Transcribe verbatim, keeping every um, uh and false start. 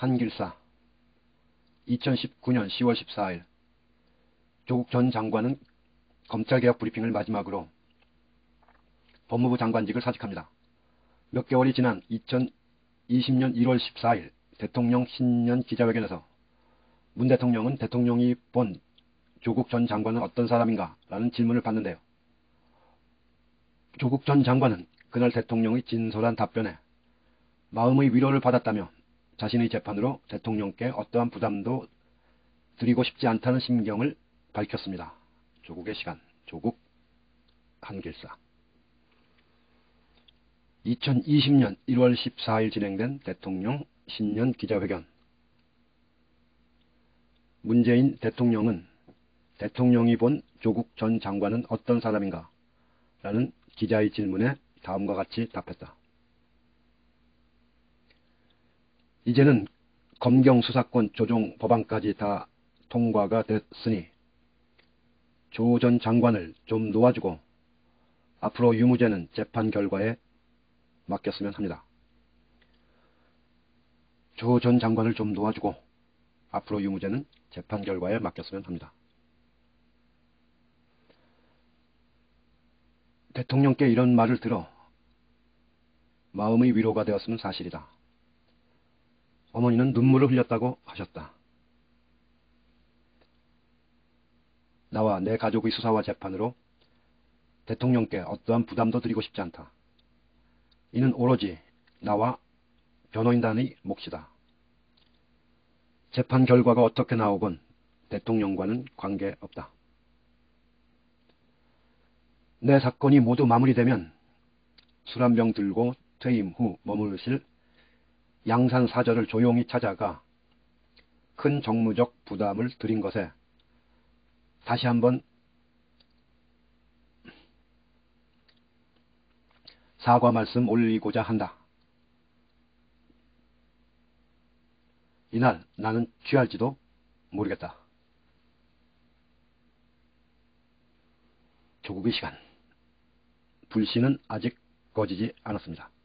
한길사. 이천십구 년 시월 십사일 조국 전 장관은 검찰개혁 브리핑을 마지막으로 법무부 장관직을 사직합니다. 몇 개월이 지난 이천이십 년 일월 십사일 대통령 신년 기자회견에서 문 대통령은 대통령이 본 조국 전 장관은 어떤 사람인가? 라는 질문을 받는데요. 조국 전 장관은 그날 대통령의 진솔한 답변에 마음의 위로를 받았다며 자신의 재판으로 대통령께 어떠한 부담도 드리고 싶지 않다는 심경을 밝혔습니다. 조국의 시간, 조국 한길사. 이천이십 년 일월 십사일 진행된 대통령 신년 기자회견. 문재인 대통령은 대통령이 본 조국 전 장관은 어떤 사람인가? 라는 기자의 질문에 다음과 같이 답했다. 이제는 검경 수사권 조정 법안까지 다 통과가 됐으니 조 전 장관을 좀 놓아주고 앞으로 유무죄는 재판 결과에 맡겼으면 합니다. 조 전 장관을 좀 놓아주고 앞으로 유무죄는 재판 결과에 맡겼으면 합니다. 대통령께 이런 말을 들어 마음의 위로가 되었으면 사실이다. 어머니는 눈물을 흘렸다고 하셨다. 나와 내 가족의 수사와 재판으로 대통령께 어떠한 부담도 드리고 싶지 않다. 이는 오로지 나와 변호인단의 몫이다. 재판 결과가 어떻게 나오건 대통령과는 관계없다. 내 사건이 모두 마무리되면 술 한 병 들고 퇴임 후 머무르실 양산사저를 조용히 찾아가 큰 정무적 부담을 드린 것에 다시 한번 사과 말씀 올리고자 한다. 이날 나는 취할지도 모르겠다. 조국의 시간. 불씨는 아직 꺼지지 않았습니다.